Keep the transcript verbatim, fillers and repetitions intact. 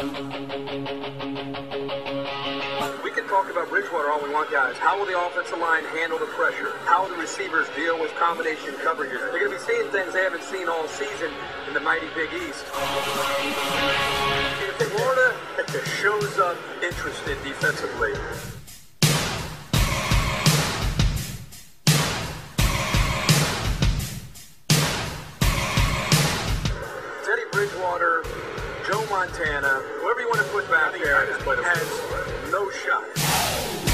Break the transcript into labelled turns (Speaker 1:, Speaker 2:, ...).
Speaker 1: We can talk about Bridgewater all we want, guys. How will the offensive line handle the pressure? How will the receivers deal with combination coverages? They're going to be seeing things they haven't seen all season in the mighty Big East. If Florida shows up interested defensively, Teddy Bridgewater, Joe Montana, whoever you want to put back there, has no shot.